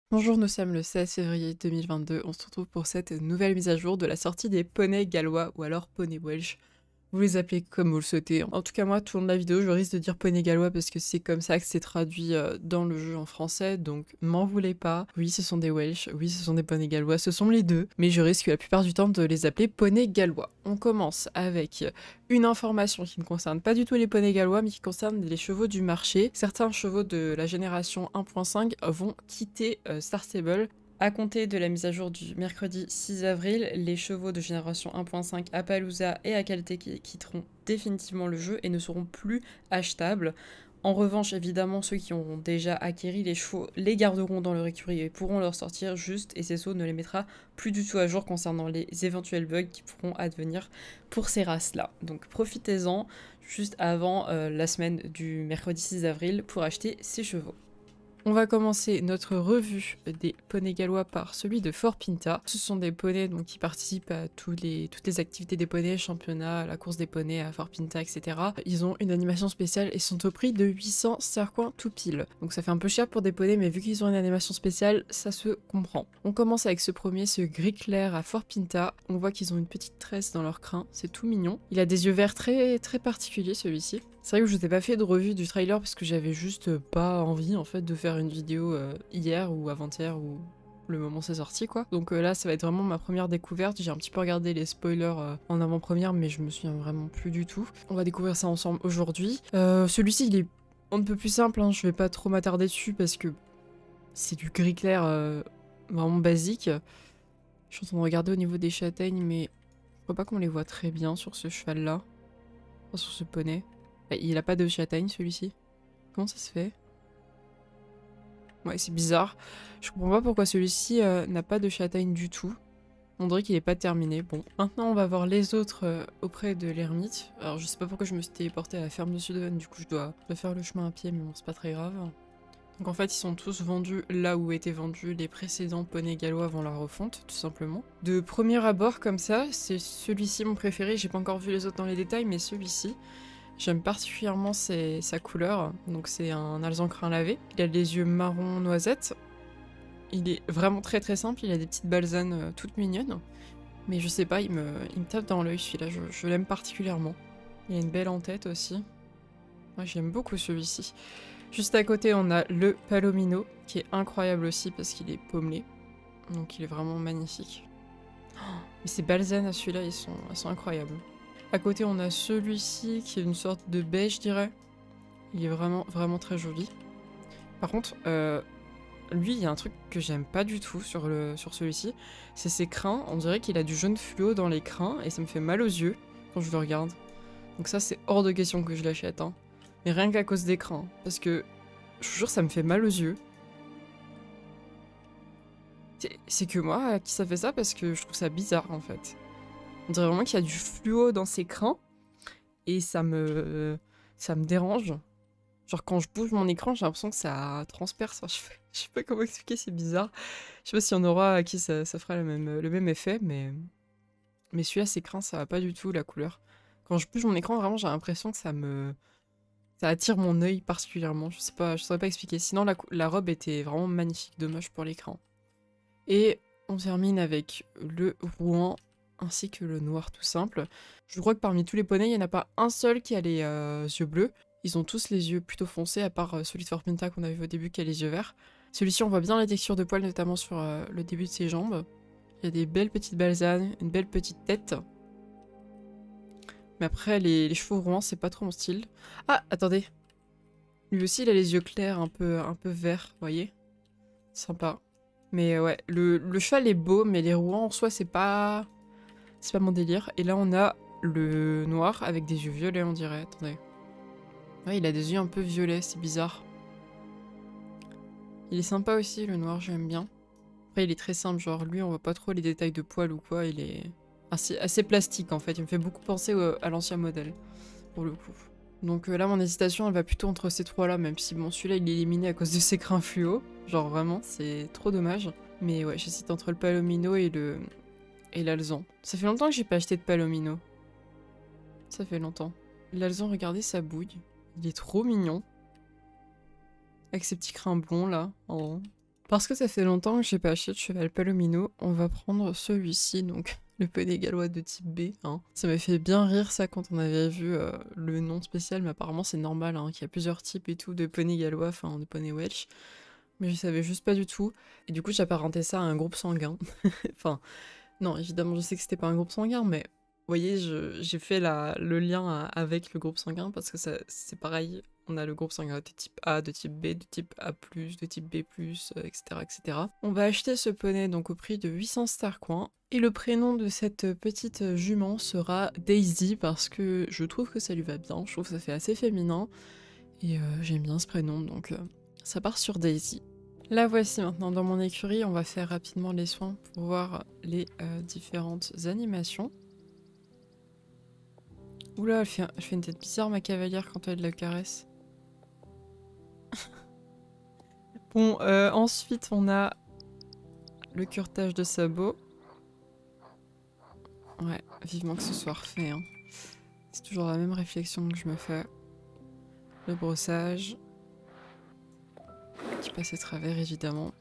Bonjour, nous sommes le 16 février 2022. On se retrouve pour cette nouvelle mise à jour de la sortie des poneys gallois ou alors poneys welsh. Vous les appelez comme vous le souhaitez. En tout cas, moi, tout au long de la vidéo, je risque de dire poney gallois parce que c'est comme ça que c'est traduit dans le jeu en français, donc m'en voulez pas. Oui, ce sont des welsh, oui, ce sont des poneys gallois, ce sont les deux, mais je risque la plupart du temps de les appeler poneys gallois. On commence avec une information qui ne concerne pas du tout les poneys gallois, mais qui concerne les chevaux du marché. Certains chevaux de la génération 1.5 vont quitter Star Stable. À compter de la mise à jour du mercredi 6 avril, les chevaux de génération 1.5 Appaloosa et Acalte quitteront définitivement le jeu et ne seront plus achetables. En revanche, évidemment, ceux qui auront déjà acquéri les chevaux les garderont dans leur écurie et pourront leur sortir juste, et CESO ne les mettra plus du tout à jour concernant les éventuels bugs qui pourront advenir pour ces races-là. Donc profitez-en juste avant la semaine du mercredi 6 avril pour acheter ces chevaux. On va commencer notre revue des poneys gallois par celui de Fort Pinta. Ce sont des poneys donc, qui participent à toutes les activités des poneys, championnat, la course des poneys à Fort Pinta, etc. Ils ont une animation spéciale et sont au prix de 800 sercoins tout pile. Donc ça fait un peu cher pour des poneys, mais vu qu'ils ont une animation spéciale, ça se comprend. On commence avec ce premier, ce gris clair à Fort Pinta. On voit qu'ils ont une petite tresse dans leur crin, c'est tout mignon. Il a des yeux verts très particuliers celui-ci. C'est vrai que je vous ai pas fait de revue du trailer parce que j'avais juste pas envie en fait de faire une vidéo hier ou avant-hier ou le moment c'est sorti quoi. Donc là ça va être vraiment ma première découverte. J'ai un petit peu regardé les spoilers en avant-première mais je me souviens vraiment plus du tout. On va découvrir ça ensemble aujourd'hui. Celui-ci il est un peu plus simple, hein. Je vais pas trop m'attarder dessus parce que c'est du gris clair vraiment basique. Je suis en train de regarder au niveau des châtaignes mais je crois pas qu'on les voit très bien sur ce cheval là. Enfin, sur ce poney. Il a pas de châtaigne celui-ci. Comment ça se fait? Ouais, c'est bizarre. Je comprends pas pourquoi celui-ci n'a pas de châtaigne du tout. On dirait qu'il est pas terminé. Bon, maintenant on va voir les autres auprès de l'ermite. Alors je sais pas pourquoi je me suis téléportée à la ferme de Sudhaven, du coup je dois faire le chemin à pied, mais bon, c'est pas très grave. Donc en fait, ils sont tous vendus là où étaient vendus les précédents poneys gallois avant la refonte, tout simplement. De premier abord comme ça, c'est celui-ci mon préféré. J'ai pas encore vu les autres dans les détails, mais celui-ci. J'aime particulièrement sa couleur, donc c'est un alezan crin lavé. Il a les yeux marron noisette. Il est vraiment très simple, il a des petites balsanes toutes mignonnes. Mais je sais pas, il me tape dans l'œil celui-là, je l'aime particulièrement. Il a une belle en-tête aussi. Ouais, j'aime beaucoup celui-ci. Juste à côté, on a le Palomino, qui est incroyable aussi parce qu'il est pommelé. Donc il est vraiment magnifique. Oh, mais ces balsanes à celui-là, elles sont incroyables. À côté, on a celui-ci qui est une sorte de beige, je dirais. Il est vraiment très joli. Par contre, lui, il y a un truc que j'aime pas du tout sur celui-ci. C'est ses crins. On dirait qu'il a du jaune fluo dans les crins et ça me fait mal aux yeux quand je le regarde. Donc ça, c'est hors de question que je l'achète. Hein. Mais rien qu'à cause des crins. Parce que, je vous jure, ça me fait mal aux yeux. C'est que moi qui ça fait ça parce que je trouve ça bizarre, en fait. On dirait vraiment qu'il y a du fluo dans ses crins. Et ça me dérange. Genre quand je bouge mon écran, j'ai l'impression que ça transperce. Enfin, je sais pas comment expliquer, c'est bizarre. Je sais pas s'il y en aura à qui ça fera le même effet, mais celui-là, ses crins, ça va pas du tout la couleur. Quand je bouge mon écran, vraiment, j'ai l'impression que ça attire mon œil particulièrement. Je saurais pas expliquer. Sinon, la robe était vraiment magnifique, dommage pour l'écran. Et on termine avec le Rouen ainsi que le noir tout simple. Je crois que parmi tous les poneys, il n'y en a pas un seul qui a les yeux bleus. Ils ont tous les yeux plutôt foncés, à part celui de Fort Pinta qu'on a vu au début qui a les yeux verts. Celui-ci, on voit bien la texture de poils, notamment sur le début de ses jambes. Il y a des belles petites balsanes, une belle petite tête. Mais après, les chevaux rouens, c'est pas trop mon style. Ah, attendez. Lui aussi, il a les yeux clairs, un peu verts, vous voyez? Sympa. Mais ouais, le cheval est beau, mais les rouens en soi, c'est pas mon délire. Et là, on a le noir avec des yeux violets, on dirait. Attendez. Ouais, il a des yeux un peu violets, c'est bizarre. Il est sympa aussi, le noir, j'aime bien. Après, il est très simple, genre lui, on voit pas trop les détails de poils ou quoi. Il est assez plastique, en fait. Il me fait beaucoup penser à l'ancien modèle, pour le coup. Donc là, mon hésitation, elle va plutôt entre ces trois-là, même si, bon, celui-là, il est éliminé à cause de ses crins fluo. Genre, vraiment, c'est trop dommage. Mais ouais, j'hésite entre le Palomino et l'Alezan. Ça fait longtemps que j'ai pas acheté de Palomino. Ça fait longtemps. L'Alezan, regardez sa bouille. Il est trop mignon. Avec ses petits crins blonds, là. Oh. Parce que ça fait longtemps que j'ai pas acheté de cheval palomino, on va prendre celui-ci, donc le poney gallois de type B. Hein. Ça m'a fait bien rire ça quand on avait vu le nom spécial, mais apparemment c'est normal, hein, qu'il y a plusieurs types et tout de poney gallois, enfin de poney Welsh. Mais je savais juste pas du tout. Et du coup j'apparentais ça à un groupe sanguin. Enfin, non, évidemment je sais que c'était pas un groupe sanguin, mais vous voyez, j'ai fait le lien avec le groupe sanguin parce que c'est pareil. On a le groupe sanguin de type A, de type B, de type A+, de type B+, etc., etc. On va acheter ce poney donc au prix de 800 starcoins. Et le prénom de cette petite jument sera Daisy parce que je trouve que ça lui va bien. Je trouve que ça fait assez féminin. Et j'aime bien ce prénom, donc ça part sur Daisy. La voici maintenant dans mon écurie. On va faire rapidement les soins pour voir les différentes animations. Oula, elle fait une tête bizarre, ma cavalière, quand elle la caresse. Bon, ensuite, on a le curetage de sabots. Ouais, vivement que ce soit refait. Hein. C'est toujours la même réflexion que je me fais. Le brossage. Qui passe à travers, évidemment.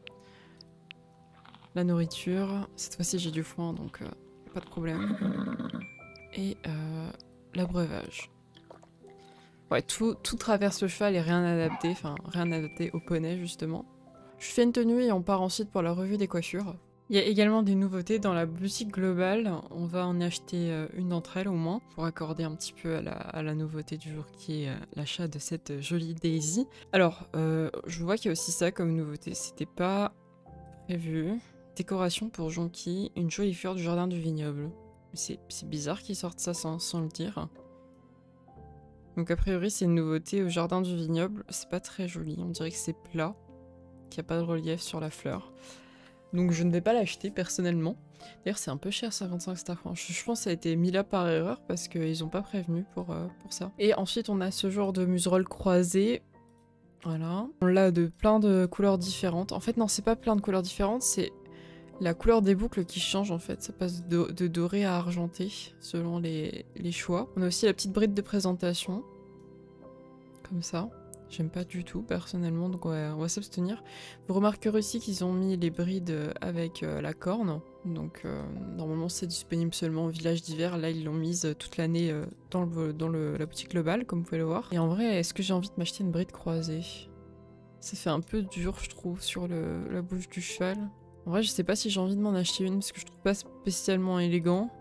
La nourriture. Cette fois-ci, j'ai du foin, donc pas de problème. Et l'abreuvage. Ouais, tout traverse le cheval et rien adapté, enfin rien adapté au poney justement. Je fais une tenue et on part ensuite pour la revue des coiffures. Il y a également des nouveautés dans la boutique globale, on va en acheter une d'entre elles au moins, pour accorder un petit peu à la nouveauté du jour qui est l'achat de cette jolie Daisy. Alors, je vois qu'il y a aussi ça comme nouveauté, c'était pas prévu. Décoration pour Jonky, une jolie fleur du jardin du vignoble. C'est bizarre qu'ils sortent ça sans le dire. Donc a priori c'est une nouveauté au jardin du vignoble, c'est pas très joli, on dirait que c'est plat, qu'il n'y a pas de relief sur la fleur. Donc je ne vais pas l'acheter personnellement. D'ailleurs c'est un peu cher 55 starcoins, je pense que ça a été mis là par erreur parce qu'ils n'ont pas prévenu pour ça. Et ensuite on a ce genre de muserolle croisée, voilà. On l'a de plein de couleurs différentes, en fait non c'est pas plein de couleurs différentes, c'est la couleur des boucles qui change en fait, ça passe de doré à argenté selon les choix. On a aussi la petite bride de présentation, comme ça. J'aime pas du tout personnellement, donc on va s'abstenir. Vous remarquerez aussi qu'ils ont mis les brides avec la corne, donc normalement c'est disponible seulement au village d'hiver. Là ils l'ont mise toute l'année dans la boutique globale, comme vous pouvez le voir. Et en vrai, est-ce que j'ai envie de m'acheter une bride croisée? Ça fait un peu dur je trouve sur la bouche du cheval. En vrai, je sais pas si j'ai envie de m'en acheter une parce que je trouve pas spécialement élégant.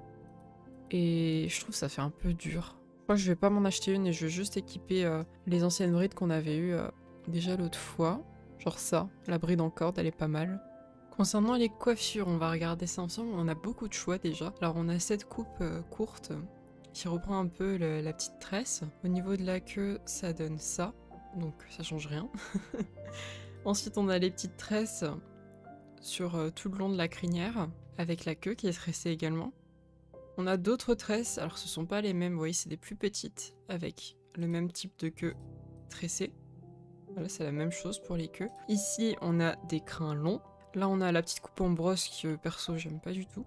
Et je trouve que ça fait un peu dur. Je crois que je vais pas m'en acheter une et je vais juste équiper les anciennes brides qu'on avait eues déjà l'autre fois. Genre ça, la bride en corde, elle est pas mal. Concernant les coiffures, on va regarder ça ensemble. On a beaucoup de choix déjà. Alors on a cette coupe courte qui reprend un peu la petite tresse. Au niveau de la queue, ça donne ça. Donc ça change rien. Ensuite, on a les petites tresses sur tout le long de la crinière, avec la queue qui est tressée également. On a d'autres tresses, alors ce sont pas les mêmes, vous voyez, c'est des plus petites, avec le même type de queue tressée. Voilà, c'est la même chose pour les queues. Ici, on a des crins longs. Là, on a la petite coupe en brosse que, perso, j'aime pas du tout.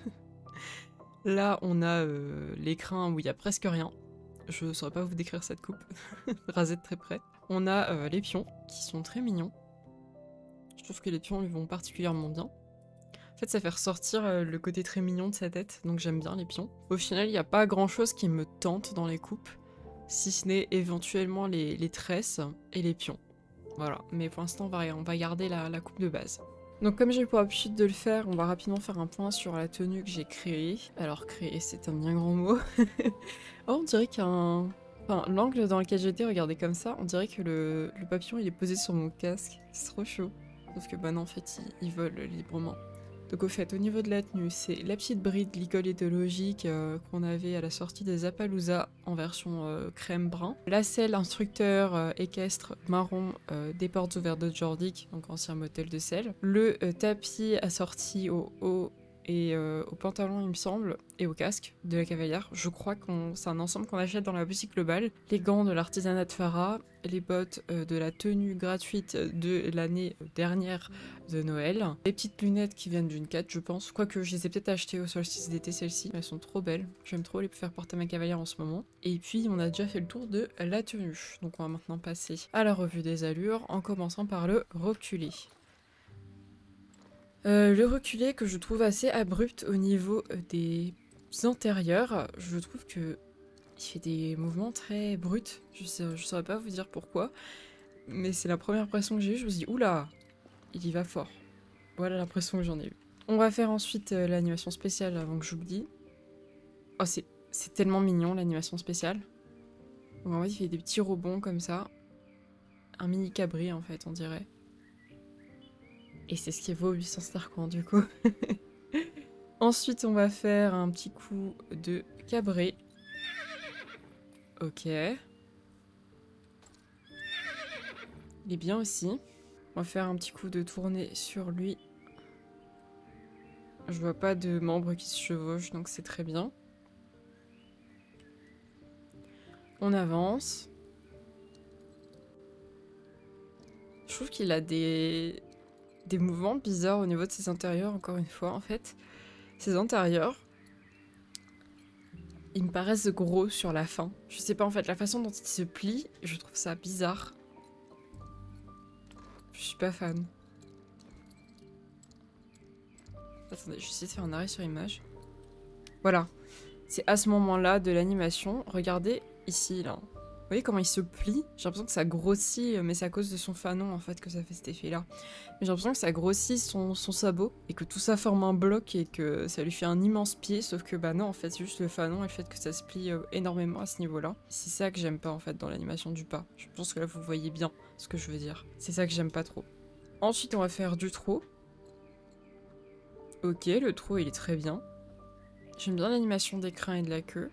Là, on a les crins où il y a presque rien. Je saurais pas vous décrire cette coupe, rasée de très près. On a les pions, qui sont très mignons. Je trouve que les pions lui vont particulièrement bien. En fait, ça fait ressortir le côté très mignon de sa tête, donc j'aime bien les pions. Au final, il n'y a pas grand chose qui me tente dans les coupes, si ce n'est éventuellement les tresses et les pions. Voilà, mais pour l'instant, on va garder la coupe de base. Donc comme j'ai pour habitude de le faire, on va rapidement faire un point sur la tenue que j'ai créée. Alors créer, c'est un bien grand mot. Oh, on dirait qu'un... Enfin, l'angle dans lequel j'étais, regardez comme ça, on dirait que le papillon, il est posé sur mon casque. C'est trop chaud. Sauf que bah non, en fait, il vole librement. Donc au fait, au niveau de la tenue, c'est la petite bride l'école éthologique qu'on avait à la sortie des Appaloosa en version crème brun. La selle instructeur équestre marron des portes ouvertes de Jordic, donc ancien motel de selle. Le tapis assorti au haut et au pantalon il me semble, et au casque de la cavalière. Je crois que c'est un ensemble qu'on achète dans la boutique globale. Les gants de l'artisanat de Farah, les bottes de la tenue gratuite de l'année dernière de Noël. Les petites lunettes qui viennent d'une 4 je pense. Quoique je les ai peut-être achetées au solstice d'été celles-ci. Elles sont trop belles. J'aime trop les faire porter à ma cavalière en ce moment. Et puis on a déjà fait le tour de la tenue. Donc on va maintenant passer à la revue des allures en commençant par le reculé. Le reculé que je trouve assez abrupt au niveau des antérieurs. Je trouve que il fait des mouvements très bruts. Je saurais pas vous dire pourquoi. Mais c'est la première impression que j'ai eue. Je me suis dit, oula, il y va fort. Voilà l'impression que j'en ai eue. On va faire ensuite l'animation spéciale avant que j'oublie. Oh, c'est tellement mignon l'animation spéciale. Donc en fait, il fait des petits rebonds comme ça. Un mini cabri en fait, on dirait. Et c'est ce qui vaut 800 Starcoins du coup. Ensuite, on va faire un petit coup de cabré. Ok. Il est bien aussi. On va faire un petit coup de tournée sur lui. Je vois pas de membres qui se chevauchent, donc c'est très bien. On avance. Je trouve qu'il a des mouvements bizarres au niveau de ses intérieurs, encore une fois, en fait. Ses intérieurs, ils me paraissent gros sur la fin. Je sais pas, en fait, la façon dont il se plie, je trouve ça bizarre. Je suis pas fan. Attendez, je vais essayer de faire un arrêt sur image. Voilà. C'est à ce moment-là de l'animation. Regardez ici, là. Vous voyez comment il se plie? J'ai l'impression que ça grossit, mais c'est à cause de son fanon, en fait, que ça fait cet effet-là. Mais j'ai l'impression que ça grossit son sabot, et que tout ça forme un bloc, et que ça lui fait un immense pied, sauf que, bah non, en fait, c'est juste le fanon, et le fait que ça se plie énormément à ce niveau-là. C'est ça que j'aime pas, en fait, dans l'animation du pas. Je pense que là, vous voyez bien ce que je veux dire. C'est ça que j'aime pas trop. Ensuite, on va faire du trot. Ok, le trot, il est très bien. J'aime bien l'animation des crins et de la queue.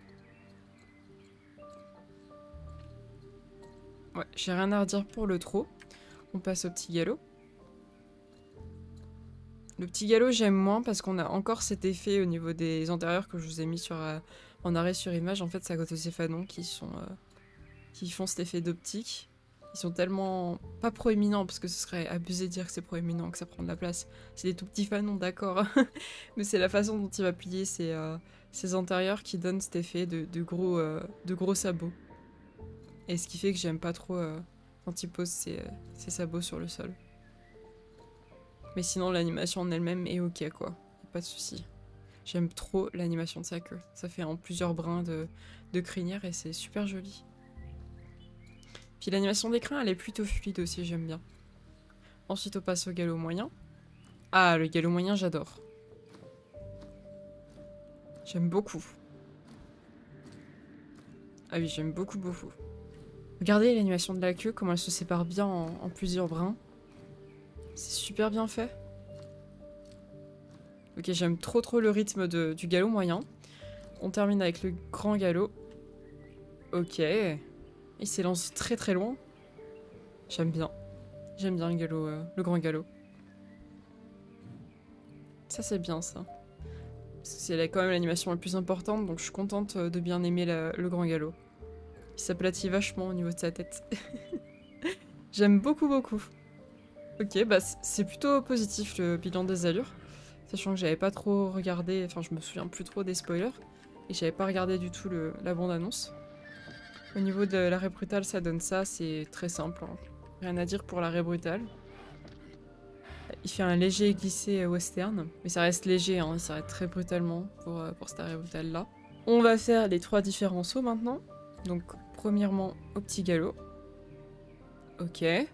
Ouais, j'ai rien à redire pour le trot. On passe au petit galop. Le petit galop, j'aime moins parce qu'on a encore cet effet au niveau des antérieurs que je vous ai mis sur, en arrêt sur image. En fait, c'est à cause de ces fanons qui font cet effet d'optique. Ils sont tellement pas proéminents, parce que ce serait abusé de dire que c'est proéminent, que ça prend de la place. C'est des tout petits fanons, d'accord. Mais c'est la façon dont il va plier ses antérieurs qui donne cet effet de gros sabots. Et ce qui fait que j'aime pas trop quand il pose ses sabots sur le sol. Mais sinon, l'animation en elle-même est ok, quoi. Y'a pas de souci. J'aime trop l'animation de sa queue. Ça fait en plusieurs brins de crinière et c'est super joli. Puis l'animation des crins, elle est plutôt fluide aussi, j'aime bien. Ensuite, on passe au galop moyen. Ah, le galop moyen, j'adore. J'aime beaucoup. Ah oui, j'aime beaucoup, beaucoup. Regardez l'animation de la queue, comment elle se sépare bien en plusieurs brins. C'est super bien fait. Ok, j'aime trop le rythme du galop moyen. On termine avec le grand galop. Ok. Il s'élance très loin. J'aime bien. J'aime bien le galop, le grand galop. Ça c'est bien ça. C'est quand même l'animation la plus importante, donc je suis contente de bien aimer le grand galop. Il s'aplatit vachement au niveau de sa tête. J'aime beaucoup. Ok, bah c'est plutôt positif le bilan des allures. Sachant que j'avais pas trop regardé, enfin je me souviens plus trop des spoilers. Et j'avais pas regardé du tout la bande-annonce. Au niveau de l'arrêt brutal, ça donne ça, c'est très simple. Hein. Rien à dire pour l'arrêt brutal. Il fait un léger glissé western, mais ça reste léger, hein, il s'arrête très brutalement pour cet arrêt brutal là. On va faire les 3 différents sauts maintenant. Donc premièrement au petit galop. Ok. Il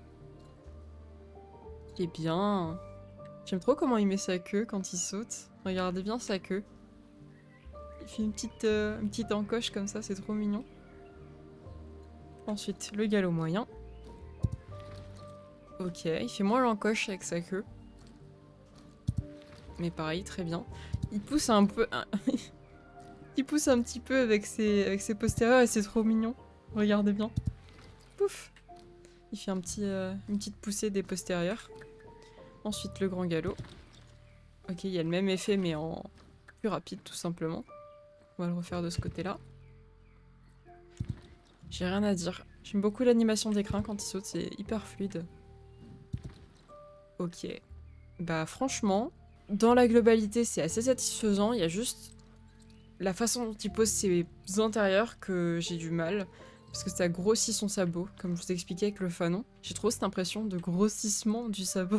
est bien. J'aime trop comment il met sa queue quand il saute. Regardez bien sa queue. Il fait une petite encoche comme ça, c'est trop mignon. Ensuite, le galop moyen. Ok, il fait moins l'encoche avec sa queue. Mais pareil, très bien. Il pousse un peu... il pousse un petit peu avec ses postérieurs et c'est trop mignon. Regardez bien. Pouf. Il fait une petite poussée des postérieurs. Ensuite, le grand galop. Ok, il y a le même effet, mais en plus rapide, tout simplement. On va le refaire de ce côté-là. J'ai rien à dire. J'aime beaucoup l'animation d'écran quand il saute, c'est hyper fluide. Ok. Bah franchement, dans la globalité, c'est assez satisfaisant. Il y a juste la façon dont il pose ses antérieurs que j'ai du mal. Parce que ça grossit son sabot, comme je vous expliquais avec le fanon. J'ai trop cette impression de grossissement du sabot.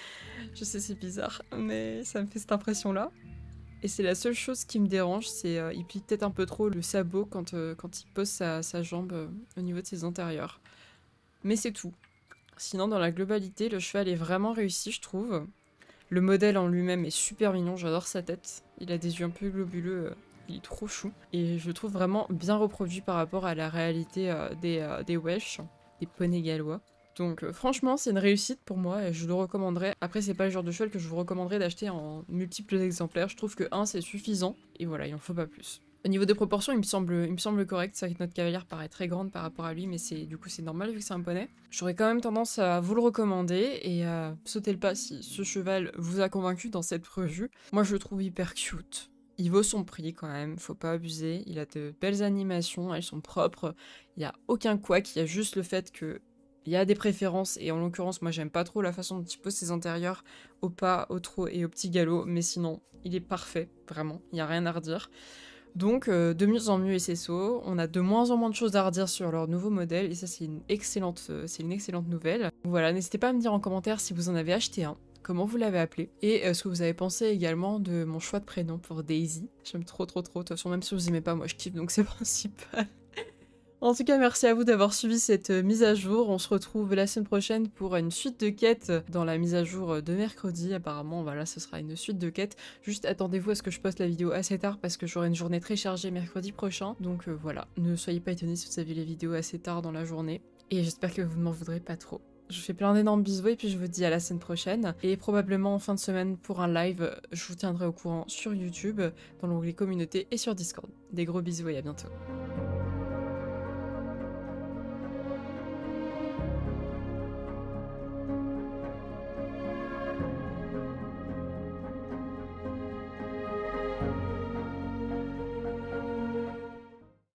Je sais, c'est bizarre, mais ça me fait cette impression-là. Et c'est la seule chose qui me dérange, c'est il plie peut-être un peu trop le sabot quand il pose sa jambe au niveau de ses antérieurs. Mais c'est tout. Sinon, dans la globalité, le cheval est vraiment réussi, je trouve. Le modèle en lui-même est super mignon, j'adore sa tête. Il a des yeux un peu globuleux, il est trop chou. Et je le trouve vraiment bien reproduit par rapport à la réalité des Welsh, des poneys gallois. Donc franchement, c'est une réussite pour moi et je le recommanderais. Après, c'est pas le genre de cheval que je vous recommanderais d'acheter en multiples exemplaires. Je trouve que 1, c'est suffisant. Et voilà, il en faut pas plus. Au niveau des proportions, il me semble correct. C'est vrai que notre cavalière paraît très grande par rapport à lui, mais du coup c'est normal vu que c'est un poney. J'aurais quand même tendance à vous le recommander et à sauter le pas si ce cheval vous a convaincu dans cette revue. Moi je le trouve hyper cute. Il vaut son prix quand même, faut pas abuser. Il a de belles animations, elles sont propres. Il n'y a aucun couac, il y a juste le fait que il y a des préférences, et en l'occurrence, moi j'aime pas trop la façon dont il pose ses antérieurs au pas, au trot et au petit galop, mais sinon, il est parfait, vraiment, il n'y a rien à redire. Donc, de mieux en mieux SSO, on a de moins en moins de choses à redire sur leur nouveau modèle, et ça c'est une excellente nouvelle. Voilà, n'hésitez pas à me dire en commentaire si vous en avez acheté un, comment vous l'avez appelé, et ce que vous avez pensé également de mon choix de prénom pour Daisy. J'aime trop, de toute façon, même si vous aimez pas, moi je kiffe, donc c'est principal. En tout cas, merci à vous d'avoir suivi cette mise à jour. On se retrouve la semaine prochaine pour une suite de quêtes dans la mise à jour de mercredi. Apparemment, voilà, ce sera une suite de quêtes. Juste attendez-vous à ce que je poste la vidéo assez tard parce que j'aurai une journée très chargée mercredi prochain. Donc voilà, ne soyez pas étonnés si vous avez les vidéos assez tard dans la journée. Et j'espère que vous ne m'en voudrez pas trop. Je vous fais plein d'énormes bisous et puis je vous dis à la semaine prochaine. Et probablement en fin de semaine pour un live, je vous tiendrai au courant sur YouTube, dans l'onglet communauté et sur Discord. Des gros bisous et à bientôt.